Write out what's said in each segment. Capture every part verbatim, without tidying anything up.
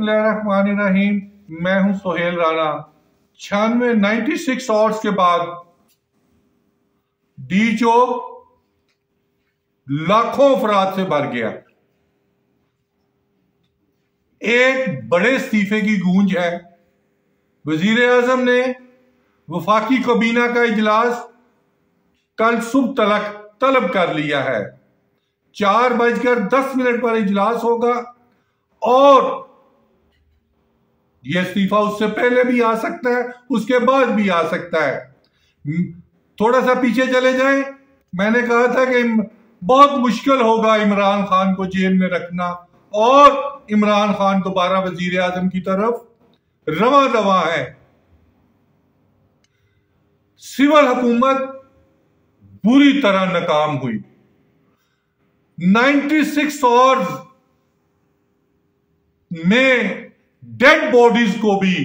बिस्मिल्लाहिर्रहमानिर्रहीम। मैं हूं सोहेल राणा। छियानवे नाइन्टी सिक्स आवर्स के बाद डी चौक लाखों अफराद से भर गया। एक बड़े इस्तीफे की गूंज है। वजीर आजम ने वफाकी काबीना का इजलास कल सुबह तलक तलब कर लिया है। चार बजकर दस मिनट पर इजलास होगा और यह इस्तीफा उससे पहले भी आ सकता है, उसके बाद भी आ सकता है। थोड़ा सा पीछे चले जाएं, मैंने कहा था कि बहुत मुश्किल होगा इमरान खान को जेल में रखना और इमरान खान दोबारा वजीर आजम की तरफ रवा दवा है। सिविल हुकूमत बुरी तरह नाकाम हुई। छियानवे आवर्स में डेड बॉडीज को भी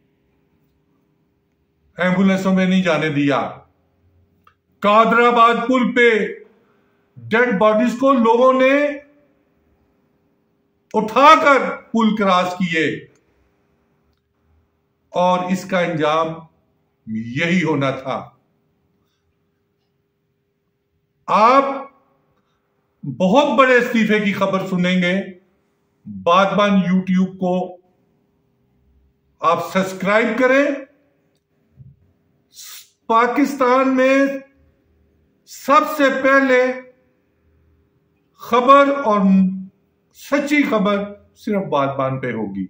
एम्बुलेंसों में नहीं जाने दिया। कादराबाद पुल पे डेड बॉडीज को लोगों ने उठाकर पुल क्रॉस किए और इसका अंजाम यही होना था। आप बहुत बड़े इस्तीफे की खबर सुनेंगे। बादबान यूट्यूब को आप सब्सक्राइब करें। पाकिस्तान में सबसे पहले खबर और सच्ची खबर सिर्फ बादबान पे होगी।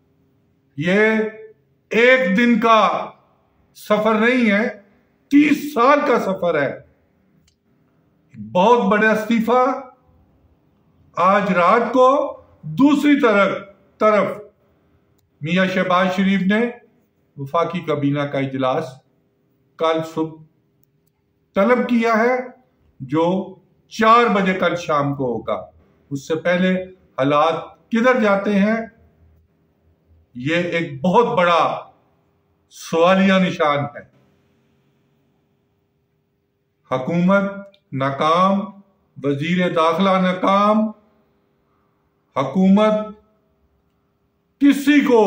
यह एक दिन का सफर नहीं है, तीस साल का सफर है। बहुत बड़ा इस्तीफा आज रात को दूसरी तरफ तरफ मियां शहबाज शरीफ ने वफाकी काबीना का इजलास कल सुबह तलब किया है, जो चार बजे कल शाम को होगा। उससे पहले हालात किधर जाते हैं, यह एक बहुत बड़ा सवालिया निशान है। हुकूमत नाकाम, वजीर दाखिला नाकाम। हुकूमत किसी को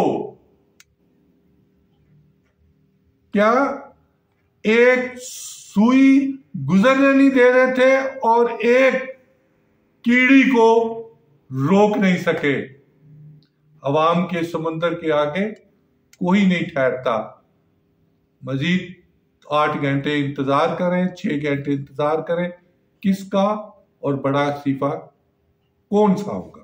क्या एक सुई गुजरने नहीं दे रहे थे और एक कीड़ी को रोक नहीं सके। अवाम के समंदर के आगे कोई नहीं ठहरता। मजीद आठ घंटे इंतजार करें, छह घंटे इंतजार करें, किसका और बड़ा इस्तीफा कौन सा होगा।